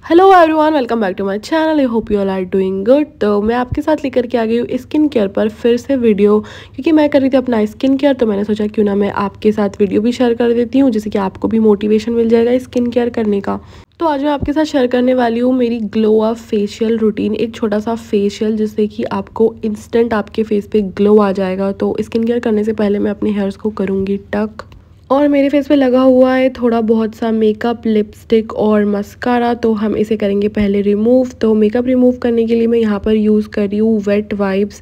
Hello everyone, welcome back to my channel. I hope you all are doing good. तो मैं आपके साथ लेकर के आ गई हूँ स्किन केयर पर फिर से वीडियो, क्योंकि मैं कर रही थी अपना स्किन केयर। तो मैंने सोचा क्यों ना मैं आपके साथ वीडियो भी शेयर कर देती हूँ, जिससे कि आपको भी मोटिवेशन मिल जाएगा स्किन केयर करने का। तो आज मैं आपके साथ शेयर करने वाली हूँ मेरी ग्लो अप फेशियल रूटीन, एक छोटा सा फेशियल जिससे कि आपको इंस्टेंट आपके फेस पे ग्लो आ जाएगा। तो स्किन केयर करने से पहले मैं अपने हेयर्स को करूँगी टक, और मेरे फेस पे लगा हुआ है थोड़ा बहुत सा मेकअप, लिपस्टिक और मस्कारा। तो हम इसे करेंगे पहले रिमूव। तो मेकअप रिमूव करने के लिए मैं यहाँ पर यूज़ कर रही हूँ वेट वाइप्स,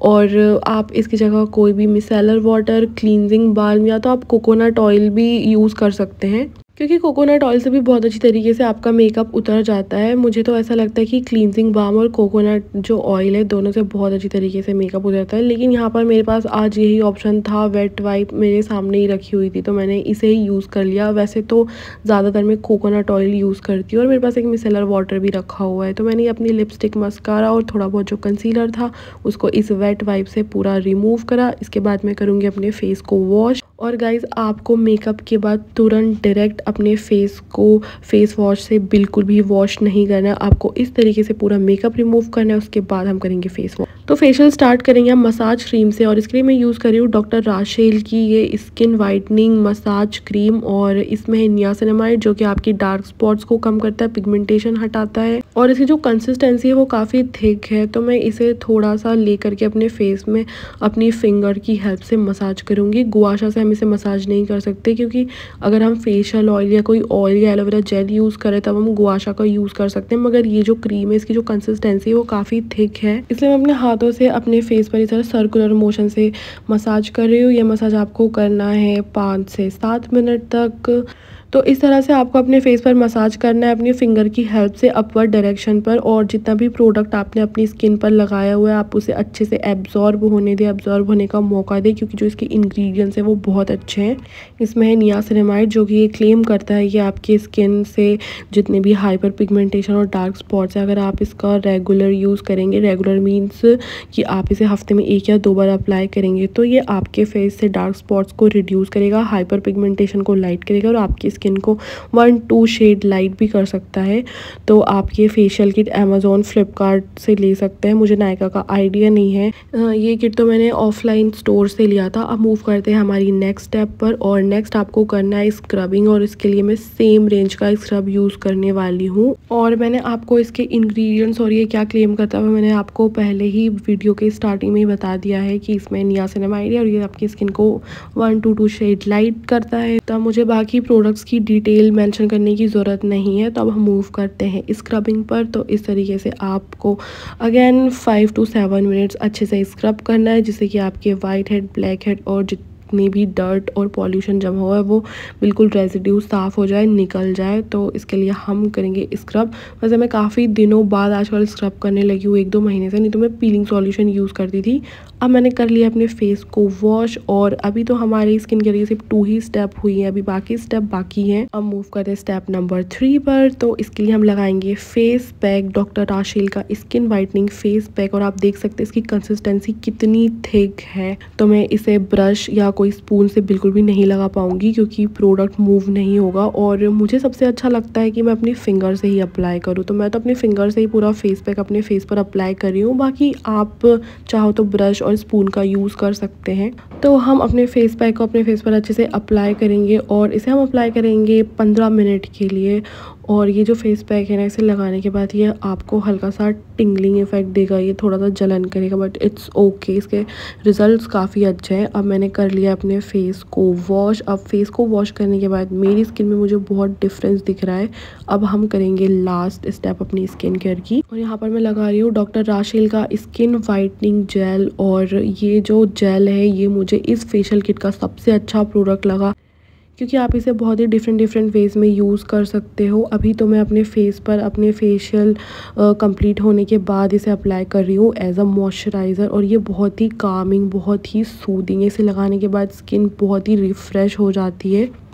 और आप इसकी जगह कोई भी मिसेलर वाटर, क्लींजिंग बाल्म या तो आप कोकोनट ऑयल भी यूज़ कर सकते हैं, क्योंकि कोकोनट ऑयल से भी बहुत अच्छी तरीके से आपका मेकअप उतर जाता है। मुझे तो ऐसा लगता है कि क्लींजिंग बाम और कोकोनट जो ऑयल है दोनों से बहुत अच्छी तरीके से मेकअप उतरता है। लेकिन यहाँ पर मेरे पास आज यही ऑप्शन था, वेट वाइप मेरे सामने ही रखी हुई थी तो मैंने इसे ही यूज़ कर लिया। वैसे तो ज़्यादातर मैं कोकोनट ऑयल यूज़ करती हूँ, और मेरे पास एक मिसेलर वाटर भी रखा हुआ है। तो मैंने अपनी लिपस्टिक, मस्कारा और थोड़ा बहुत जो कंसीलर था उसको इस वेट वाइप से पूरा रिमूव करा। इसके बाद मैं करूँगी अपने फेस को वॉश। और गाइज़, आपको मेकअप के बाद तुरंत डायरेक्ट अपने फेस को फेस वॉश से बिल्कुल भी वॉश नहीं करना है। आपको इस तरीके से पूरा मेकअप रिमूव करना है, उसके बाद हम करेंगे फेस वॉश। तो फेशियल स्टार्ट करेंगे हम मसाज क्रीम से, और इसके लिए मैं यूज़ कर रही हूँ डॉक्टर राशेल की ये स्किन वाइटनिंग मसाज क्रीम। और इसमें है नियासिनामाइड, जो कि आपकी डार्क स्पॉट्स को कम करता है, पिगमेंटेशन हटाता है, और इसकी जो कंसिस्टेंसी है वो काफ़ी थिक है। तो मैं इसे थोड़ा सा ले करके अपने फेस में अपनी फिंगर की हेल्प से मसाज करूँगी। गुआशा से हम इसे मसाज नहीं कर सकते, क्योंकि अगर हम फेशियल ऑयल या कोई ऑयल या एलोवेरा जेल यूज़ करें तब हम गुआशा का यूज़ कर सकते हैं। मगर ये जो क्रीम है इसकी जो कंसिस्टेंसी है वो काफ़ी थिक है, इसलिए मैं अपने हाथों से अपने फेस पर इस तरह सर्कुलर मोशन से मसाज कर रही हूँ। ये मसाज आपको करना है 5 से 7 मिनट तक। तो इस तरह से आपको अपने फेस पर मसाज करना है अपनी फिंगर की हेल्प से अपवर्ड डायरेक्शन पर, और जितना भी प्रोडक्ट आपने अपनी स्किन पर लगाया हुआ है आप उसे अच्छे से एब्जॉर्ब होने दें, एब्जॉर्ब होने का मौका दें, क्योंकि जो इसके इंग्रेडिएंट्स हैं वो बहुत अच्छे हैं। इसमें है नियासिनामाइड, जो कि ये क्लेम करता है कि आपकी स्किन से जितने भी हाइपर पिगमेंटेशन और डार्क स्पॉट्स हैं, अगर आप इसका रेगुलर यूज़ करेंगे, रेगुलर मीन्स कि आप इसे हफ्ते में 1 या 2 बार अप्लाई करेंगे, तो ये आपके फेस से डार्क स्पॉट्स को रिड्यूस करेगा, हाइपर पिगमेंटेशन को लाइट करेगा, और आपकी स्किन को 1-2 शेड लाइट भी कर सकता है। तो आप ये फेशियल किट अमेज़ॉन, फ्लिपकार्ट से ले सकते हैं। मुझे नायका का आइडिया नहीं है। ये किट तो मैंने ऑफलाइन स्टोर से लिया था। अब मूव करते हैं हमारी नेक्स्ट स्टेप पर, और नेक्स्ट आपको करना है स्क्रबिंग, और इसके लिए मैं सेम रेंज का स्क्रब यूज़ करने वाली हूँ। और मैंने आपको इसके इंग्रेडिएंट्स और ये क्या क्लेम करता है मैंने आपको पहले ही वीडियो के स्टार्टिंग में ही बता दिया है कि इसमें नियासिनामाइड है, और ये आपकी स्किन को 1-2 शेड लाइट करता है। तब मुझे बाकी प्रोडक्ट्स की डिटेल मेंशन करने की ज़रूरत नहीं है। तो अब हम मूव करते हैं स्क्रबिंग पर। तो इस तरीके से आपको अगेन 5 to 7 मिनट्स अच्छे से स्क्रब करना है, जिससे कि आपके वाइट हेड, ब्लैक हेड और जितनी भी डर्ट और पॉल्यूशन जमा हुआ है वो बिल्कुल रेजिड्यू साफ़ हो जाए, निकल जाए। तो इसके लिए हम करेंगे स्क्रब। वैसे मैं काफ़ी दिनों बाद आजकल स्क्रब करने लगी हूँ, 1-2 महीने से, नहीं तो मैं पीलिंग सॉल्यूशन यूज़ करती थी। अब मैंने कर लिया अपने फेस को वॉश, और अभी तो हमारी स्किन केयर की सिर्फ 2 ही स्टेप हुई हैं, अभी बाकी स्टेप बाकी हैं। अब मूव करते हैं स्टेप नंबर 3 पर। तो इसके लिए हम लगाएंगे फेस पैक, डॉक्टर राशेल का स्किन वाइटनिंग फेस पैक, और आप देख सकते हैं इसकी कंसिस्टेंसी कितनी थिक है। तो मैं इसे ब्रश या कोई स्पून से बिल्कुल भी नहीं लगा पाऊंगी, क्योंकि प्रोडक्ट मूव नहीं होगा, और मुझे सबसे अच्छा लगता है कि मैं अपनी फिंगर से ही अप्लाई करूँ। तो मैं तो अपनी फिंगर से ही पूरा फेस पैक अपने फेस पर अप्लाई कर रही हूँ। बाकी आप चाहो तो ब्रश और स्पून का यूज़ कर सकते हैं। तो हम अपने फेस पैक को अपने फेस पर अच्छे से अप्लाई करेंगे, और इसे हम अप्लाई करेंगे 15 मिनट के लिए। और ये जो फेस पैक है ना, इसे लगाने के बाद ये आपको हल्का सा टिंगलिंग इफेक्ट देगा, ये थोड़ा सा जलन करेगा, बट इट्स ओके, इसके रिजल्ट्स काफ़ी अच्छे हैं। अब मैंने कर लिया अपने फेस को वॉश। अब फेस को वॉश करने के बाद मेरी स्किन में मुझे बहुत डिफरेंस दिख रहा है। अब हम करेंगे लास्ट स्टेप अपनी स्किन केयर की, और यहाँ पर मैं लगा रही हूँ डॉक्टर राशेल का स्किन वाइटनिंग जेल। और ये जो जेल है ये मुझे इस फेशियल किट का सबसे अच्छा प्रोडक्ट लगा, क्योंकि आप इसे बहुत ही डिफरेंट वेज़ में यूज़ कर सकते हो। अभी तो मैं अपने फेस पर अपने फेशियल कंप्लीट होने के बाद इसे अप्लाई कर रही हूँ एज अ मॉइस्चराइज़र, और ये बहुत ही कामिंग, बहुत ही सूदिंग है। इसे लगाने के बाद स्किन बहुत ही रिफ़्रेश हो जाती है।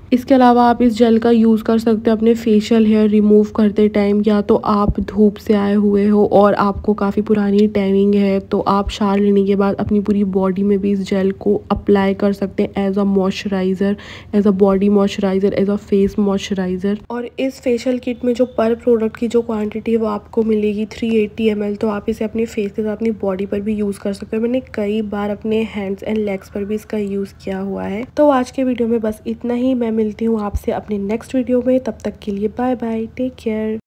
इसके अलावा आप इस जेल का यूज़ कर सकते हो अपने फेशियल हेयर रिमूव करते टाइम, या तो आप धूप से आए हुए हो और आपको काफ़ी पुरानी टैनिंग है तो आप शावर लेने के बाद अपनी पूरी बॉडी में भी इस जेल को अप्लाई कर सकते हैं as a moisturiser, as a body moisturiser, as a face moisturiser. और इस फेशियल किट में जो पर प्रोडक्ट की जो क्वांटिटी है वो आपको मिलेगी 380 ml, तो आप इसे अपने फेस के साथ अपनी बॉडी पर भी यूज़ कर सकते हो। मैंने कई बार अपने हैंड्स एंड लेग्स पर भी इसका यूज़ किया हुआ है। तो आज के वीडियो में बस इतना ही। मैं मिलती हूँ आपसे अपने नेक्स्ट वीडियो में, तब तक के लिए बाय बाय, टेक केयर।